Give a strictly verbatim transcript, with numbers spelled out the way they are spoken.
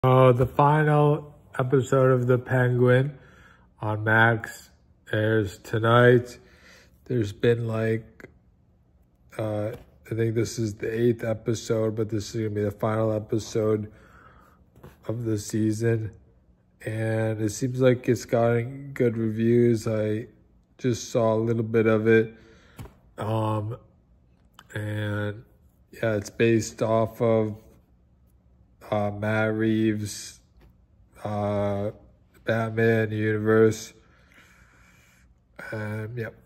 Uh, the final episode of The Penguin on Max airs tonight. There's been like, uh, I think this is the eighth episode, but this is going to be the final episode of the season. And it seems like it's gotten good reviews. I just saw a little bit of it. Um, and yeah, it's based off of Uh, Matt Reeves' uh, Batman universe. Um, yep.